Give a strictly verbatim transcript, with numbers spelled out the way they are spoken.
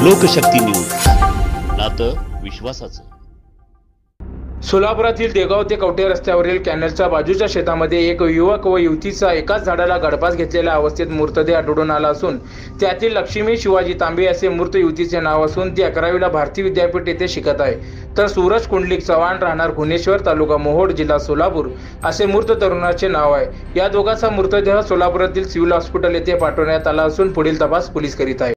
लोकशक्ती news, नातं विश्वासाचं। सोलापुरातील देगाव ते कवठे रस्त्यावरील कॅनलच्या बाजूच्या शेतामध्ये एक युवक व युवतीचा एकाच झाडाला गळफास घेतलेल्या अवस्थेत मृतदेह आढळून आला असून त्यातील लक्ष्मी शिवाजी तांबे असे मृत युवतीचे नाव असून ती अकरावीला भारती विद्यापीठ येथे शिकत आहे। तर सूरज कुंडलिक चव्हाण राहणार गुणेश्वर तालुका मोहोळ जिल्हा सोलापूर असे मृत तरुणाचे नाव आहे। या दोघांचा मृतदेह सोलापुरातील सिव्हिल हॉस्पिटल येथे पाठवण्यात आला असून पुढील तपास पोलीस करीत आहे।